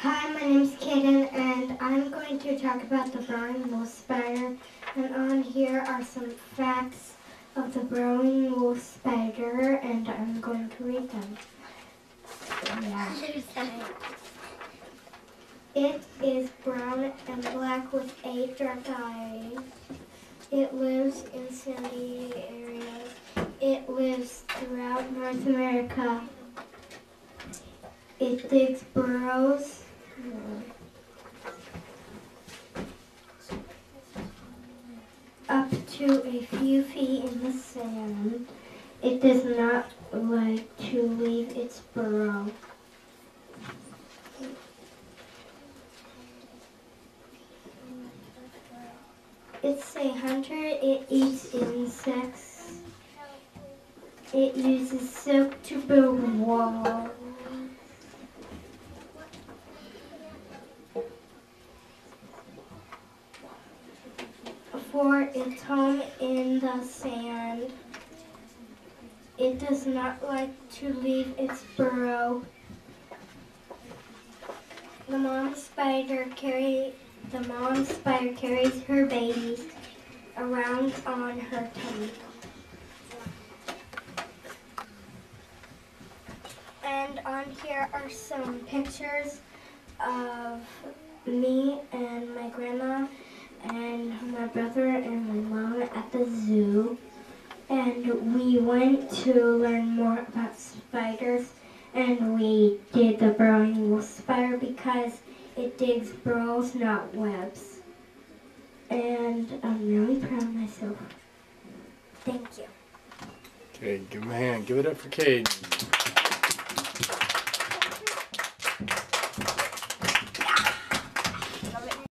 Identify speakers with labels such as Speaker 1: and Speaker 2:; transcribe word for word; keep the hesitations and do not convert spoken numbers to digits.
Speaker 1: Hi, my name's Caden, and I'm going to talk about the burrowing wolf spider. And on here are some facts of the burrowing wolf spider, and I'm going to read them. Yeah. It is brown and black with eight dark eyes. It lives in sandy areas. It lives throughout North America. It digs burrows. Up to a few feet in the sand. It does not like to leave its burrow. It's a hunter. It eats insects. It uses silk to build walls. For its home in the sand. It does not like to leave its burrow. The mom spider carry the mom spider carries her babies around on her tummy. And on here are some pictures of me and my grandma and my brother and my mom at the zoo. And we went to learn more about spiders, and we did the burrowing wolf spider because it digs burrows, not webs. And I'm really proud of myself. Thank you.
Speaker 2: Okay, give him a hand. Give it up for Caden.